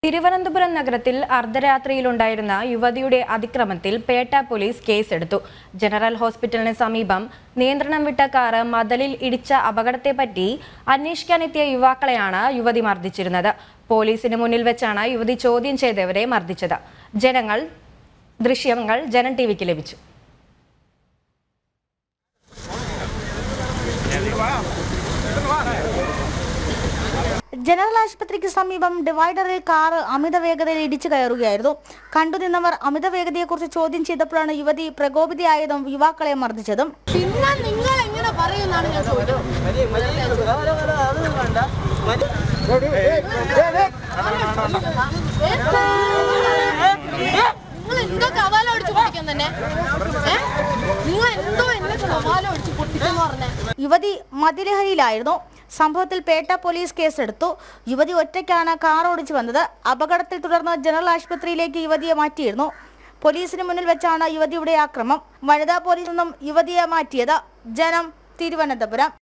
തിരുവനന്തപുരം നഗരത്തിൽ അർദ്ധരാത്രിയിലുണ്ടായിരുന്ന യുവതിയുടെ അതിക്രമത്തിൽ പേട്ട പോലീസ് കേസെടുത്തു. ജനറൽ ഹോസ്പിറ്റലിന് സമീപം നിയന്ത്രണം വിട്ട കാർ മതിലിൽ ഇടിച്ച അപകടത്തെപ്പറ്റി അന്വേഷിക്കാനെത്തിയ യുവാക്കളെയാണ് യുവതി മർദ്ദിച്ചിരുന്നത്. പോലീസിന് മുന്നിൽ വെച്ചാണ് യുവതി ചോദ്യം ചെയ്തവരെ മർദ്ദിച്ചത്. ദൃശ്യങ്ങൾ ജനം ടിവിക്ക് ലഭിച്ചു. ജനറൽ ആശുപത്രിക്ക് സമീപം ഡിവൈഡറിൽ കാർ അമിത വേഗതയിൽ ഇടിച്ചു കയറുകയായിരുന്നു. കണ്ടുനിന്നവർ അമിത വേഗതയെക്കുറിച്ച് ചോദ്യം ചെയ്തപ്പോഴാണ് യുവതി പ്രകോപിതയായതും യുവാക്കളെ മർദ്ദിച്ചതും. യുവതി മദ്യലഹരിയിലായിരുന്നു. സംഭവത്തിൽ പേട്ട പോലീസ് കേസെടുത്തു. യുവതി ഒറ്റയ്ക്കാണ് കാർ ഓടിച്ചു വന്നത്. അപകടത്തിൽ തുടർന്ന് ജനറൽ ആശുപത്രിയിലേക്ക് യുവതിയെ മാറ്റിയിരുന്നു. പോലീസിന് മുന്നിൽ വെച്ചാണ് യുവതിയുടെ ആക്രമം. വനിതാ പോലീസിൽ നിന്നും യുവതിയെ മാറ്റിയത്. ജനം, തിരുവനന്തപുരം.